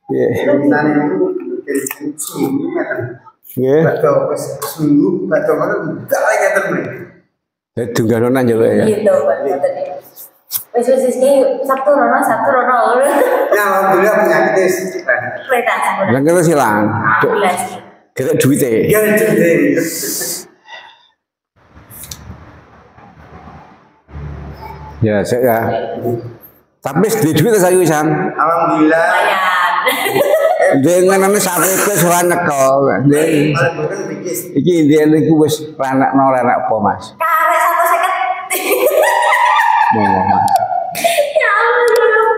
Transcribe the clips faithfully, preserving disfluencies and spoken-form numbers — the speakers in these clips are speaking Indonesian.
Piye? Tane itu seminggu ngeten. Nggih. Badhe wis seminggu badhe ngono ndak ngeten mriki. Dadi dungganonan ya, Pak ya. Gitu, Pak. Wis wis wis Sabtu rono, Sabtu rono. Ya alhamdulillah penyakitnya Reda. Lah kira silang. Kira duite. Ya duite. Ya, saya ya. Tapi sedih duit saya wisan. Alhamdulillah. Dengan namanya sampai ke suara nyekel. Iki dia niku wis anak nol anak apa mas? Karek satu seket. Mau mas. Ya Allah.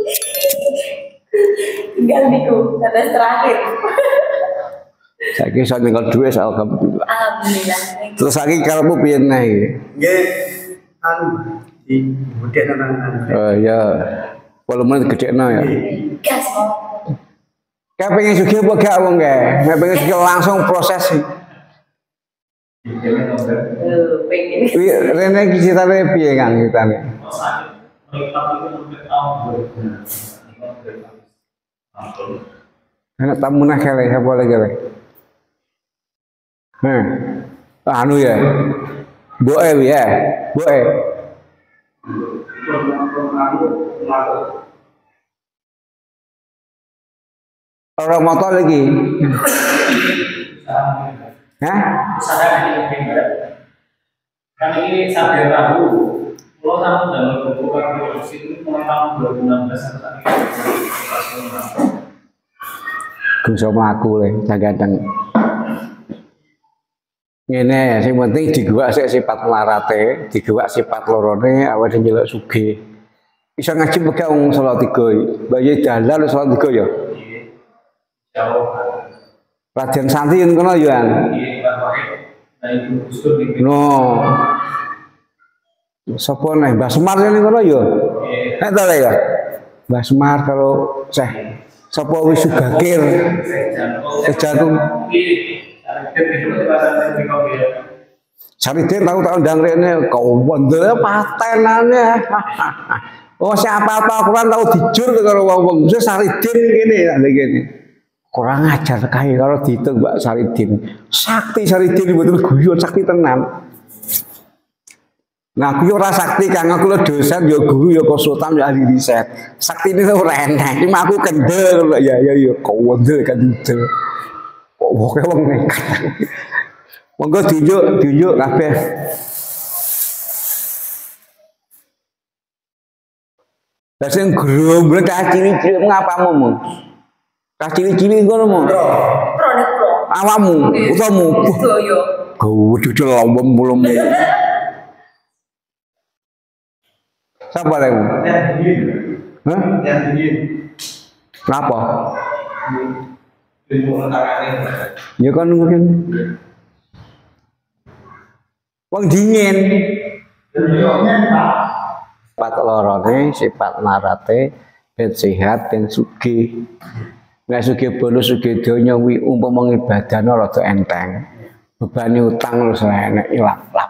Tinggal niku tetes terakhir. Saya kira saya nyekel duit alhamdulillah. Alhamdulillah. Terus lagi kalau piye naik? Nggih. Anu di budek nang. Oh ya. Volume gedekno ya. Gas. Kayak pengen juga apa gak wong kae? Kayak pengen juga langsung proses sih. Rene iki citane piye Kang citane? Enak tamu nah kele apa lagi kele? Heh. Anu ya. Boe ya, boe. Orang motor lagi. Hah? Kan ini sampai Rabu. Kalau kamu dalam buku produksi itu mulai tahun dua ribu enam belas sampai Gue sama aku le, kadang. Ini sing penting digawak sik sifat larate, digawak sifat lorone awake dhewe njeluk sugih. Bisa ngaji megah wong salat tiga. Bayi dalan salat tiga ya. Raden Santi yen kono ya. No. Sapa nih Mbah Semar yen kono ya. Nek ta ya. Mbah Semar kalau Syekh sapa wis Sugakir. Sejatung. Saridin tahu tahu ndang rene kau wondel patenane. Oh siapa apa Quran tahu dijur karo wong-wong. Wis Saridin ngene lha ngene. Kurang ajar kae kalau diitung Mbak Saridin. Sakti Saridin betul guyon sakti tenan. Nah aku ora sakti Kang, aku lho dosen ya guru ya konsultan ya ahli riset. Sakti ini ora enak. Cuma aku kendel ya ya ya kau wondel kan itu. Kok wong wong nekat. Monggo tunjuk tunjuk kabeh. Lah sing grombrek ciri-ciri ngapamu mu? Ka ciri-ciri ngono mu. Pro nek pro. Awamu, utamu. Yo. Go dudul lombem mulemu. Sapa lemu? Hah? Kenapa? Ya kan mungkin. Wong dingin. Sifat lorone, sifat marate, ben sehat, ben sugih. Nek sugih bono sugih donya kuwi umpama ngibadahno rada enteng. Bebani utang terus enek ilap-lap.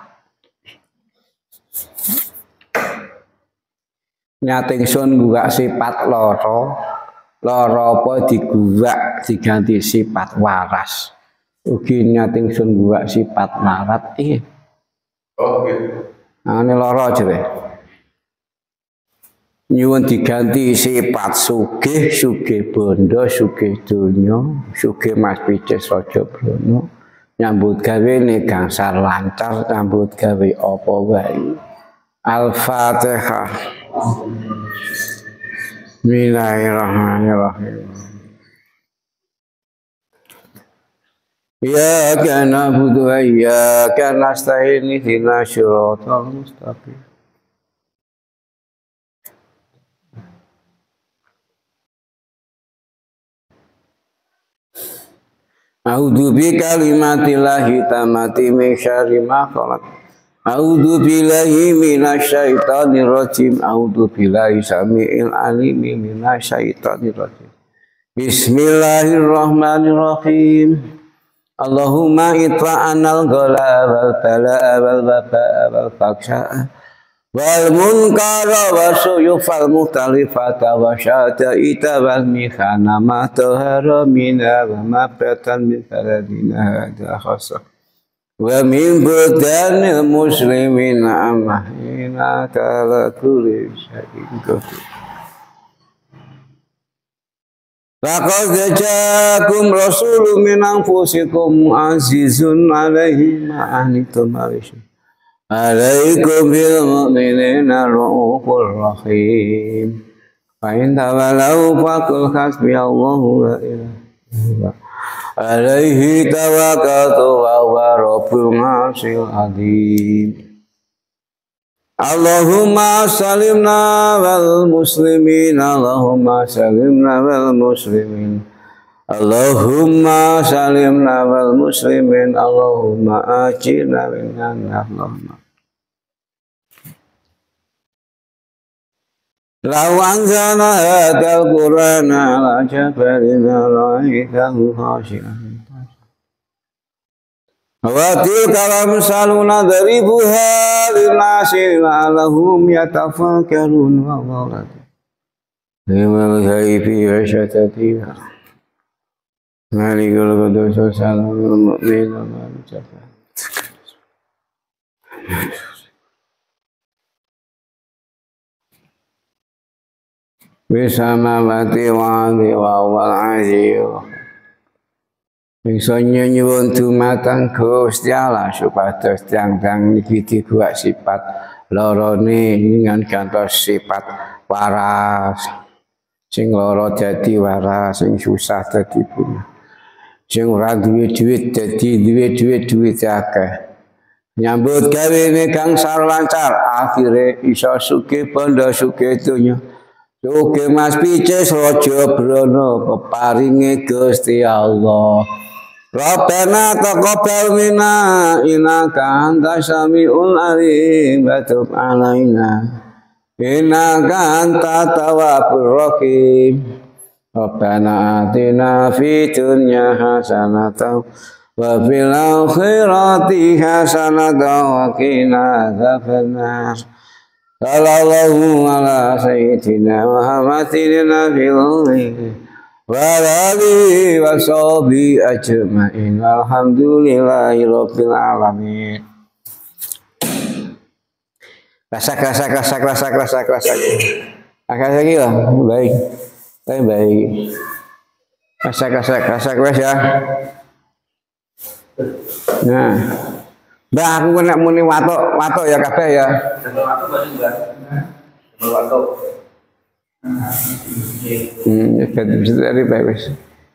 Nyating sun gua sifat loro. Loro apa diguwak diganti sifat waras. Ugi nyating sun gua sifat marat. Iya. Oh gitu. Nah, ini loro aja deh. Nyuwun diganti sifat sugih, sugih bondo, sugih donya, sugih Mas Pices Raja Brono. Nyambut gawe nih gangsar lancar, nyambut gawe apa wae. Al-Fatihah. Bismillahirrahmanirrahim. Iyyaka na'budu wa iyyaka nasta'in ihdinas siratal mustaqim. A'udzu bi kalimatillahi tammati min syarri ma khalaq. A'udzu billahi minasyaitonir rajim. A'udzu billahi samiil alim minasyaitonir rajim. Bismillahirrahmanirrahim. Allahumma itfa'anal ghala wal bala'a wal waba'a wal faksha'a wal munkara wa suyufal mukhtalifata wa syataita wal mihana ma tahara mina wa ma batan min faradina hadha khasa wa min budanil muslimin amahina kala kulli syai'in qadir. Laqad ja'akum rasulun min anfusikum azizun 'alaihi ma anittum alaikum bil mu'minina ra'ufur rahim. Fa in tawallaw faqul hasbiyallahu la ilaha illa alaihi tawakkaltu wa huwa rabbul 'arsyil 'azim. Allahumma salimna wal muslimin, Allahumma salimna wal muslimin, Allahumma salimna wal muslimin, Allahumma ajirna minan nar. Law anzalna hadzal qur'ana ala jabalin ra'aitahu khashi'an wa tilka amsaluna daribuha linnasi la'allahum yatafakkarun wa qala limal ghaibi wa syatatiha malikul qudus salamul mu'min wa mujabbah. Bisamawati wa wa al-azim. Bisa nyuwun dumateng Gusti Allah supados tiyang-tiyang niki dibuat sifat lorone dengan gantos sifat waras. Sing loro dadi waras, sing susah dadi punya. Sing ora duwe dhuwit dadi duwe dhuwit dhuwit akeh. Nyambut gawe kang lancar akhire iso sugih bondo sugih donya. Sugih Mas Picis Raja Brana peparinge Gusti Allah. Rabbana taqabbal minna innaka antas samiul alim wa tub alaina innaka antat tawwabur rahim. Rabbana atina fid dunya hasanatan wa fil akhirati hasanatan wa qina adzabannar. Sallallahu ala sayyidina Muhammadin nabiyil wa alihi wa sahbihi ajma'in. Alhamdulillahi rabbil alamin. Rasak rasak rasak rasak rasak rasak. Rasak lagi lah, baik. Baik baik. Rasak rasak rasak wes ya. Nah. Mbak aku kena muni watok, watok ya kabeh ya. Watok pasti enggak. Watok. Hmm, ya bisa dari baik.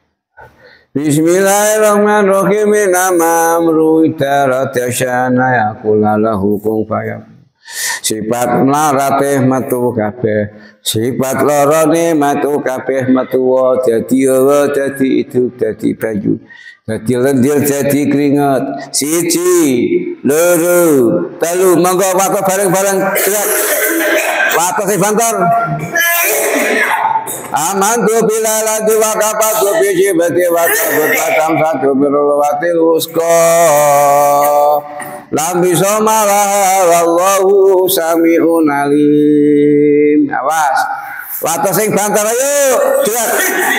Bismillahirrahmanirrahim. Nama amruidarat yasyana yakulalahu kun fayakun. Sifat melarate metu kabeh, sifat lorone metu kabeh metu wa dadi wa dadi itu dadi baju. Dadi lendir dadi keringat. Siji, loro, telu, monggo watuk bareng-bareng gerak. Watuk sing banter. Amantu bilal adu wa kafatu bi jibati wa tabatam satu birwatil usqa. Lam bisa malah wallahu sami'un alim. Awas. Watuk sing banter ayo, gerak.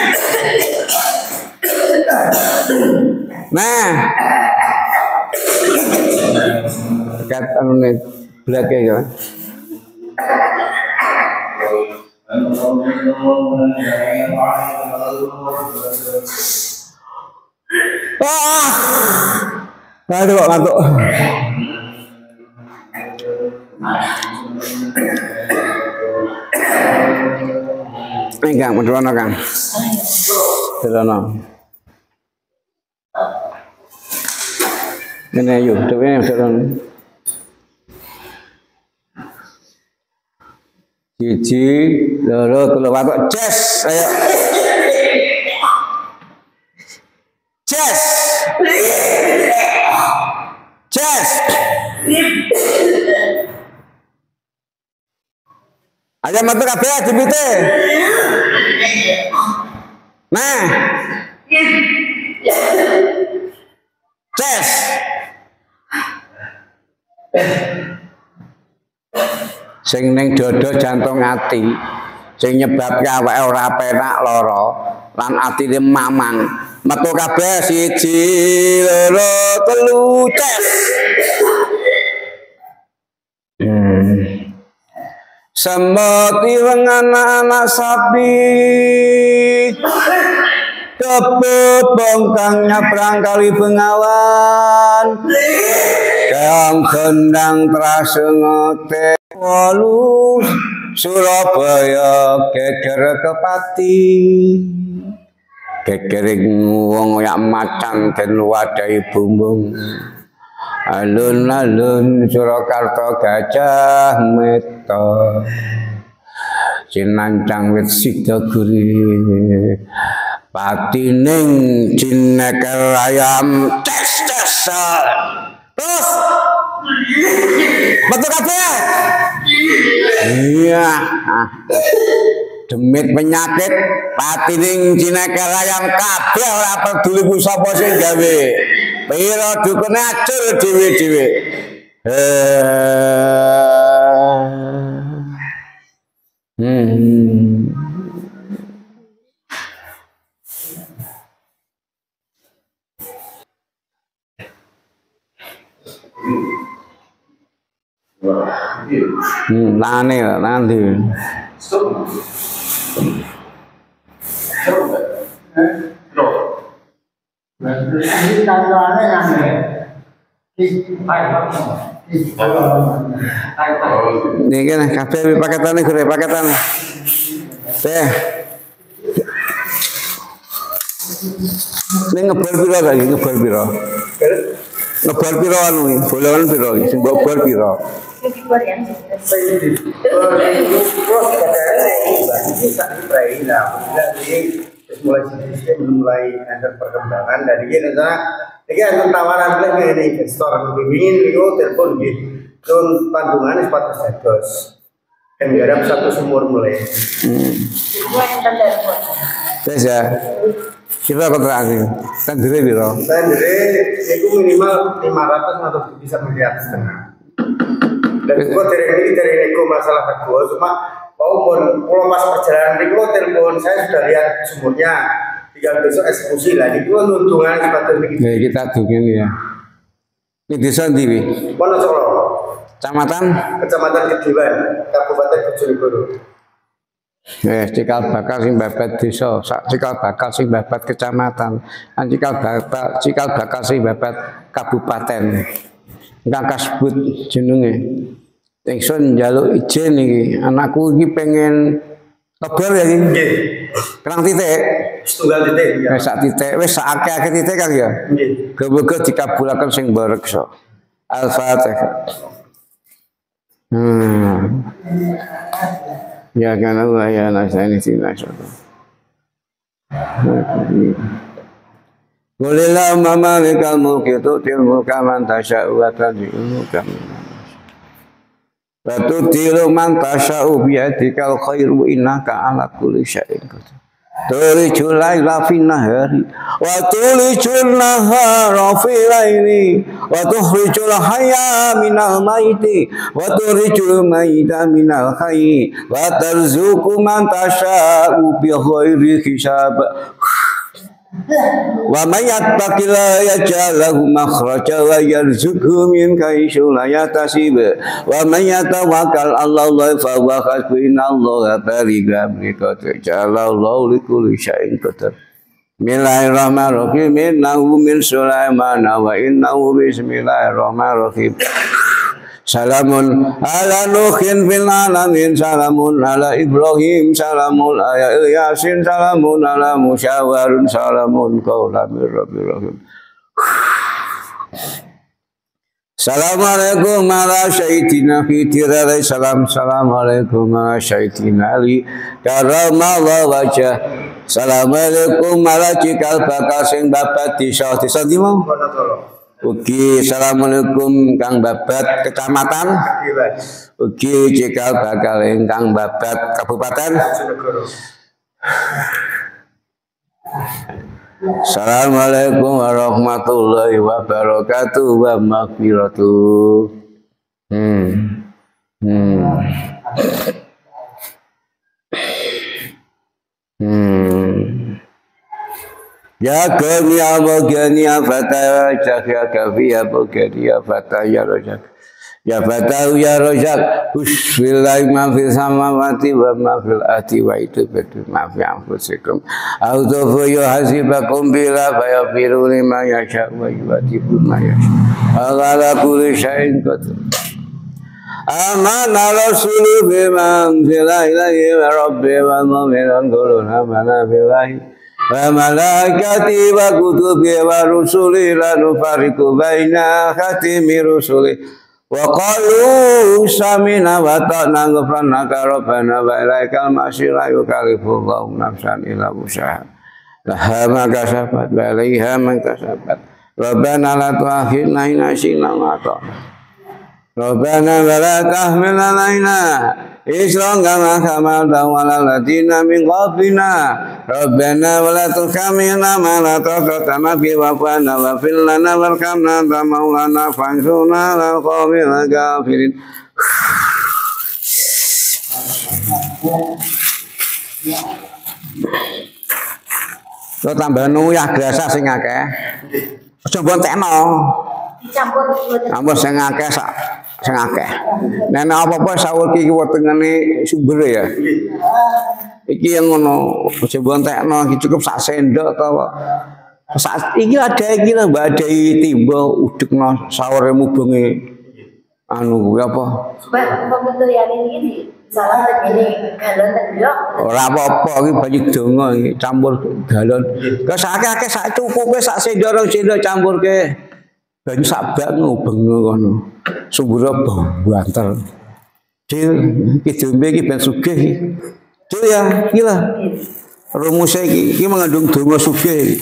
Nah, dekat anu nih belakang ya. Ah, aduh kok ngantuk. Ini Kang, mendono Kang. Mendono. Ini yuk, coba ini mendono. Siji, loro, telu, watuk, jazz, ayo. Jazz. Jazz. Ayo metu kabeh dipite. Nah. Jazz. sing ning dada jantung ati sing nyebabke awake ora penak lara lan atine mamang metu kabeh siji loro telu tes hmm. Semut ireng anak-anak sapi kebut bongkang nyabrang kali Bengawan keong gendang terasa ngote walu Surabaya geger kepati gegering wong yak macan den wadahi bumbung alun-alun Surakarta gajah meta cinancang wit sidaguri patining cineker ayam tes-tesan terus betul kabeh iya demit penyakit patining cineker ayam kabeh ora peduli ku sapa sing gawe pira dukune acur dhewe-dhewe hmm Hmm, nane nanti. Stop. Stop. No. Ini tangannya nane. Ini kan kabeh paketane gure paketane. Teh. Ini ngebor piro lagi ngebor piro? Ngebor piro anu bolehan piro sing mbok bor piro? mulai sedikit mulai ada perkembangan dari ini karena ini ada tawaran lagi dari investor ingin itu telepon gitu don pandungan sepatu sedos dan garap satu sumur mulai tes ya kita kontraksi kan dire piro kan dire itu minimal lima ratus atau bisa miliar setengah dan gua dari ini dari nego masalah kedua cuma maupun kalau pas perjalanan itu telepon saya sudah lihat sumurnya tinggal besok eksekusi lagi itu untungan sepatu ini ya kita dungin ya ini desa ndi Wonosolo kecamatan kecamatan Kediwan Kabupaten Bojonegoro eh cikal bakal sing babet desa cikal bakal sing babet kecamatan cikal bakal cikal bakal sing babet kabupaten ingkang kasebut jenenge ingsun njaluk izin iki anakku iki pengen kebal ya iki nggih kerang titik setunggal titik wis sak titik wis sak akeh-akeh titik kan ya nggih muga-muga dikabulaken sing bareksa al-fatihah hmm ya kana wa ya nasani sinasa Qulillah malikal mulki tu'til mulka man tasya'u wa tanzi'ul mulka wa tu'tilu man tasya'u biyadikal khairu innaka ala kulli syai'in qadir tulijul laila fin nahari wa tulijul nahara fil laili wa tukhrijul hayya minal maiti wa tukhrijul maita minal hayyi wa tarzuqu man tasya'u bi ghairi hisab wa may yattaqilla yaj'al lahu makhraja wa yarzuqhu min haitsu la yahtasib wa may yatawakkal 'ala Allah fa huwa hasbuh innallaha balighu amrihi ja'alallahu likulli syai'in qadir Bismillahirrahmanirrahim innahu min Sulaiman wa innahu bismillahirrahmanirrahim Salamun ala Nuhin fil alamin salamun ala Ibrahim salamun ala Yasin salamun ala Musyawarun salamun qaulan mir rabbir rahim Assalamualaikum ala sayyidina fitril salam Assalamualaikum ala sayyidina ali karamallahu wajah Assalamualaikum ala cikal bakal sing babat desa desa ndi mau Ugi assalamualaikum kang babat kecamatan Ugi cikal bakal ingkang babat kabupaten Assalamualaikum warahmatullahi wabarakatuh wa maghfiratuh hmm hmm Hmm. Ya gani ya bagani ya fata ya kafi ya bagani ya fata ya rojak. Ya fata ya rojak. Bismillah ma fil samawati wa ma fil ardi wa itu betul ma fi anfusikum. Auto yo hasibakum bila fayafiru lima yasha wa yuatibu ma yasha. Ala kulli syai'in qadir. Amana rasulu bima anzala ilaihi wa rabbi wa mu'minun quluna amana billahi wa malaikati wa kutubi wa rusuli la nufariqu baina khatimi rusuli wa qalu samina wa ta'na ghufranaka rabbana wa ilaikal masir la yukallifu Allahu nafsan illa wus'aha laha ma kasabat wa 'alaiha ma kasabat rabbana la tu'akhidna in nasina wa akhtana Rabbana wa la tahmil 'alaina isran kama hamaltahu 'alal ladzina min qablina Rabbana wa la tuhammilna ma la taqata lana bihi wa'fu 'anna waghfir lana warhamna anta maulana fansurna 'alal qawmil kafirin. Lo tambah nuyah biasa sing akeh. Aja bontekno. Dicampur Ampun sing akeh sak sing akeh. Nek apa-apa saweki iki wetengane sumber ya. Iki yang ngono, aja bontekno iki cukup sak sendok to kok. Sak iki ada iki lho mbadai timba udekno sawere mubenge anu kuwi apa? supaya pembetulane ini salah begini galon tendok. Ora apa-apa iki banyu donga iki campur galon. Kok sak akeh sak cukupe sak sendok rong sendok campurke. Banyu sak bak ngubengno kono. Sumbure banter. Cil iki dombe iki ben sugih iki. Cil ya, iki lah. Rumusnya iki iki mengandung donga sugih.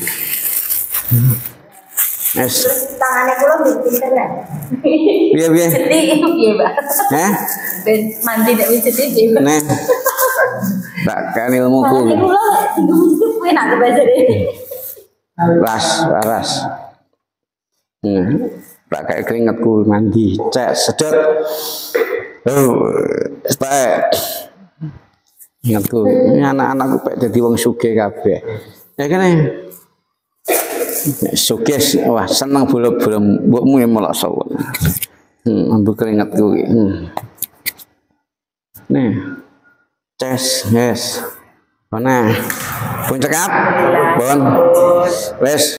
Yes. Terus tangannya kula pinter kan. Piye-piye? Sedih piye, Mbak? Heh? Ben mandi nek wis sedih piye, Mbak? Nih. Tak kan ilmuku. Tangannya kula hidup kuwi nak bahasa deh. Ras, ras. Hmm. Tak kayak keringetku mandi, cek sedot. Oh, stay. Ingatku, ini anak-anakku pek jadi wong sugih kabeh. Ya kan? Sugih, wah seneng bolak-balik mbokmu yang melok sawon. Hmm, ambu keringetku iki. Hmm. Nih. Ces, yes. Mana? Pun cekap? Pun. Wes.